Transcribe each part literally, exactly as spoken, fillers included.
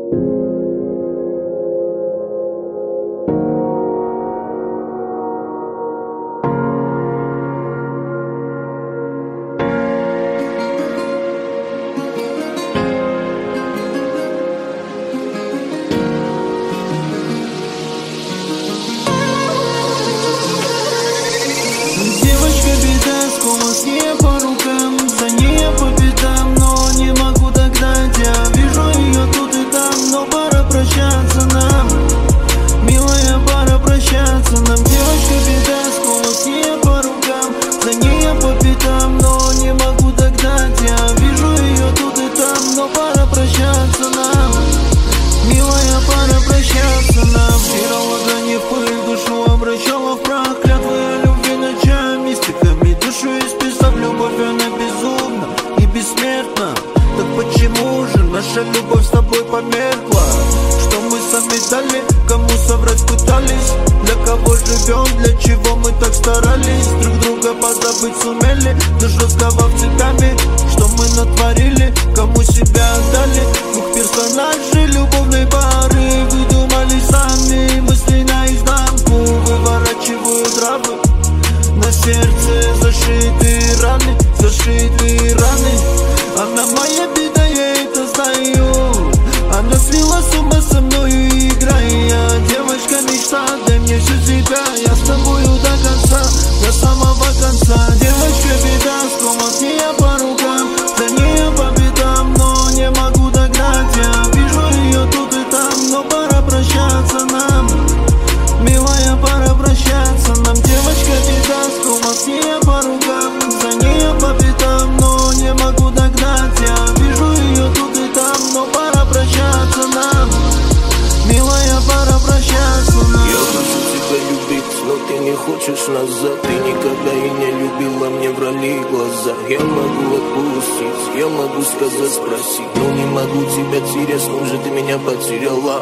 Наша любовь с тобой померкла. Что мы сами дали, кому соврать пытались? Для кого живем, для чего мы так старались? Друг друга позабыть сумели, но жестковав цепями. Что мы натворили, кому себя отдали? Двух персонажей любовной пары выдумали сами. Мысли наизнанку выворачивают рамы. На сердце зашиты раны, зашиты раны. Она моя беда, я это знаю. Она свела с ума со мною, играя. Девочка мечта, дай мне всю себя. Я с тобою до конца, до самого конца. Девочка беда, скома с ней я по рукам. За ней я по пятам, но не могу догнать. Я вижу ее тут и там, но пора прощаться нам. Милая, пора прощаться нам. Девочка беда, скома с ней я по рукам. За ней я по пятам, но не могу догнать. Я вижу ее тут и там, но пора прощаться нам. Милая, пора прощаться нам. Я хочу тебя любить, но ты не хочешь назад. Ты никогда и не любила, мне врали глаза. Я могу отпустить, я могу сказать, спросить, но не могу тебя терять, с кем же ты меня потеряла?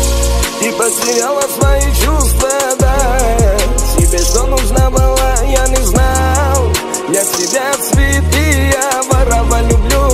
Ты потеряла свои чувства, да. Тебе что нужно было, я не знал. Я тебя цветы, я воровал, люблю.